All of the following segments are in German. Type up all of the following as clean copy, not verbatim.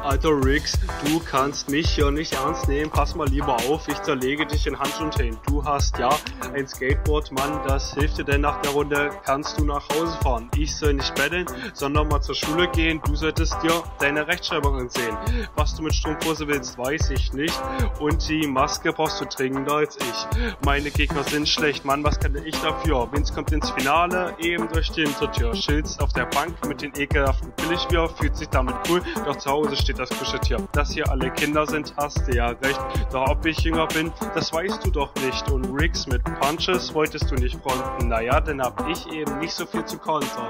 Alter Rix, du kannst mich hier nicht ernst nehmen, pass mal lieber auf, ich zerlege dich in Hand und Händen. Du hast ja ein Skateboard, Mann, das hilft dir denn nach der Runde, kannst du nach Hause fahren. Ich soll nicht betteln, sondern mal zur Schule gehen, du solltest dir deine Rechtschreibung ansehen. Was du mit Strumpfhose willst, weiß ich nicht und die Maske brauchst du dringender als ich. Meine Gegner sind schlecht, Mann, was kann ich dafür? Vince kommt ins Finale, eben durch die Hintertür. Schilz auf der Bank mit den ekelhaften Billigbier, fühlt sich damit cool, doch zu Hause steht das Kuscheltier. Dass hier alle Kinder sind, hast du ja recht. Doch ob ich jünger bin, das weißt du doch nicht. Und Rix mit Punches wolltest du nicht fronten. Naja, dann hab ich eben nicht so viel zu kontern.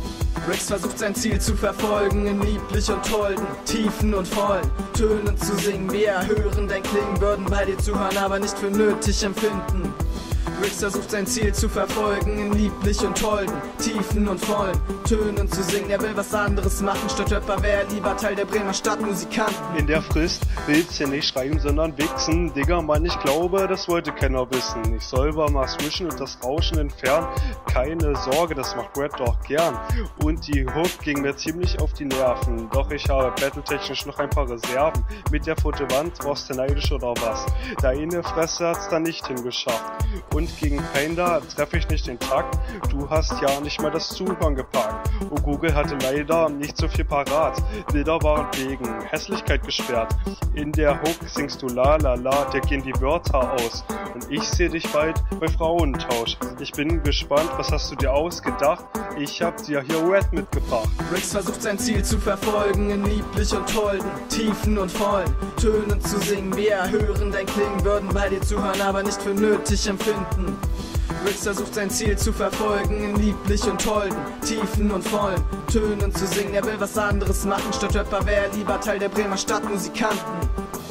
Rix versucht sein Ziel zu verfolgen, in lieblich und holden, tiefen und vollen Tönen zu singen. Wir hören dein Klingen, würden bei dir zuhören, aber nicht für nötig empfinden. Rix versucht sein Ziel zu verfolgen, in lieblich und holden, tiefen und vollen Tönen zu singen. Er will was anderes machen, statt Rapper wäre lieber Teil der Bremer Stadtmusikanten. In der Frist willst du nicht schreiben, sondern wichsen. Digga, Mann, ich glaube, das wollte keiner wissen. Ich soll mal switchen und das Rauschen entfernen. Keine Sorge, das macht Red doch gern. Und die Hook ging mir ziemlich auf die Nerven. Doch ich habe battletechnisch noch ein paar Reserven. Mit der Fotowand warst du neidisch oder was? Deine Fresse hat's da nicht hingeschafft. Und gegen Panda treffe ich nicht den Takt. Du hast ja nicht mal das Zuhören gepackt. Und Google hatte leider nicht so viel parat. Bilder waren wegen Hässlichkeit gesperrt. In der Hook singst du la la la, dir gehen die Wörter aus. Und ich sehe dich bald bei Frauentausch. Ich bin gespannt, was hast du dir ausgedacht? Ich hab dir hier Red mitgebracht. Rix versucht sein Ziel zu verfolgen, in lieblich und holden, tiefen und vollen Tönen zu singen. Wir hören dein Klingen, würden bei dir zuhören, aber nicht für nötig empfinden. Rix versucht sein Ziel zu verfolgen, in lieblich und holden, tiefen und vollen Tönen zu singen. Er will was anderes machen, statt Rapper wäre lieber Teil der Bremer Stadtmusikanten.